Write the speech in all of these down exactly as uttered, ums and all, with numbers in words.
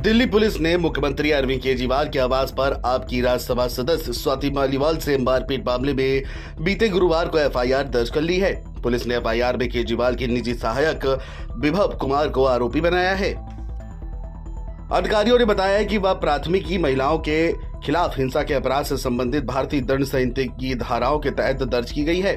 Delhi police ने मुख्यमंत्री अरविंद केजरीवाल के आवास पर आपकी राज्यसभा सदस्य स्वाति मालीवाल से मारपीट मामले में बीते गुरुवार को एफ आई आर दर्ज कर ली है। पुलिस ने एफ आई आर में केजरीवाल के निजी सहायक विभव कुमार को आरोपी बनाया है। अधिकारियों ने बताया कि वह प्राथमिकी महिलाओं के खिलाफ हिंसा के अपराध से संबंधित भारतीय दंड संहिता की धाराओं के तहत दर्ज की गई है।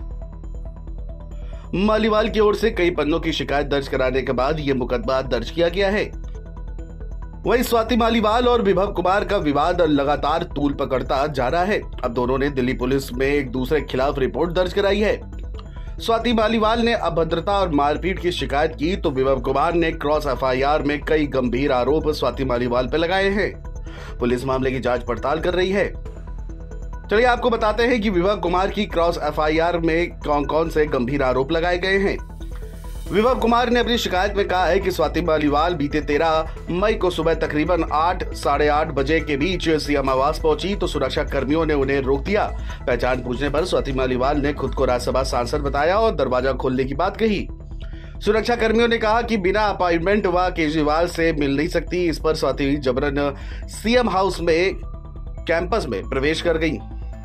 मालीवाल की ओर से कई पन्नों की शिकायत दर्ज कराने के बाद यह मुकदमा दर्ज किया गया है। वहीं स्वाति मालीवाल और विभव कुमार का विवाद लगातार तूल पकड़ता जा रहा है। अब दोनों ने दिल्ली पुलिस में एक दूसरे के खिलाफ रिपोर्ट दर्ज कराई है। स्वाति मालीवाल ने अभद्रता और मारपीट की शिकायत की तो विभव कुमार ने क्रॉस एफ आई आर में कई गंभीर आरोप स्वाति मालीवाल पर लगाए हैं। पुलिस मामले की जांच पड़ताल कर रही है। चलिए आपको बताते हैं कि विभव कुमार की क्रॉस एफ आई आर में कौन कौन से गंभीर आरोप लगाए गए हैं। विभव कुमार ने अपनी शिकायत में कहा है कि स्वाति मालीवाल बीते तेरह मई को सुबह तकरीबन आठ साढ़े आठ बजे के बीच सीएम आवास पहुंची तो सुरक्षा कर्मियों ने उन्हें रोक दिया। पहचान पूछने पर स्वाति मालीवाल ने खुद को राज्यसभा सांसद बताया और दरवाजा खोलने की बात कही। सुरक्षा कर्मियों ने कहा कि बिना अपॉइंटमेंट वह केजरीवाल से मिल नहीं सकती। इस पर स्वाति जबरन सीएम हाउस में कैंपस में प्रवेश कर गई।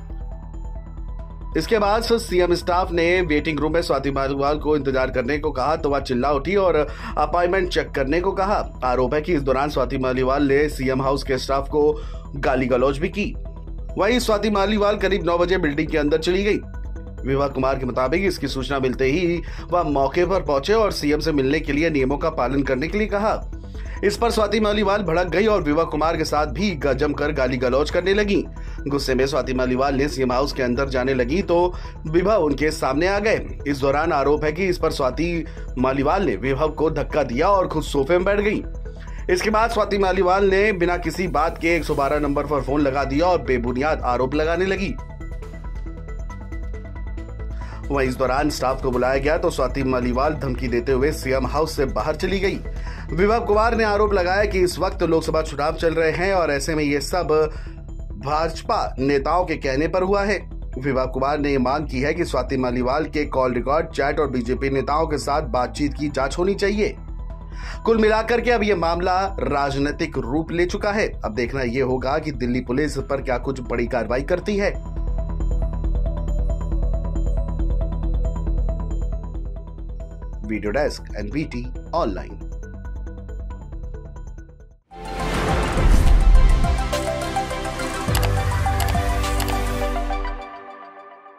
इसके बाद सीएम स्टाफ ने वेटिंग रूम में स्वाति मालीवाल को इंतजार करने को कहा तो वह चिल्ला उठी और अपॉइंटमेंट चेक करने को कहा। आरोप है कि इस दौरान स्वाति मालीवाल ने सीएम हाउस के स्टाफ को गाली गलौज भी की। वहीं स्वाति मालीवाल करीब नौ बजे बिल्डिंग के अंदर चली गई। विभव कुमार के मुताबिक इसकी सूचना मिलते ही वह मौके पर पहुंचे और सीएम से मिलने के लिए नियमों का पालन करने के लिए कहा। इस पर स्वाति मालीवाल भड़क गई और विभव कुमार के साथ भी जमकर गाली गलौज करने लगी। गुस्से में स्वाति मालीवाल ने सीएम हाउस के अंदर जाने लगी तो विभव उनके सामने आ गए। इस दौरान आरोप है कि इस पर स्वाति मालीवाल ने विभव को धक्का दिया और खुद सोफे में बैठ गई। इसके बाद स्वाति मालीवाल ने बिना किसी बात के एक सौ बारह नंबर पर फोन लगा दिया और बेबुनियाद आरोप लगाने लगी। वहीं इस दौरान स्टाफ को बुलाया गया तो स्वाति मालीवाल धमकी देते हुए सीएम हाउस से बाहर चली गई। विभव कुमार ने आरोप लगाया कि इस वक्त लोकसभा चुनाव चल रहे हैं और ऐसे में ये सब भाजपा नेताओं के कहने पर हुआ है। विभव कुमार ने मांग की है कि स्वाति मालीवाल के कॉल रिकॉर्ड, चैट और बीजेपी नेताओं के साथ बातचीत की जांच होनी चाहिए। कुल मिलाकर के अब यह मामला राजनीतिक रूप ले चुका है। अब देखना यह होगा कि दिल्ली पुलिस पर क्या कुछ बड़ी कार्रवाई करती है। Video desk N V T online.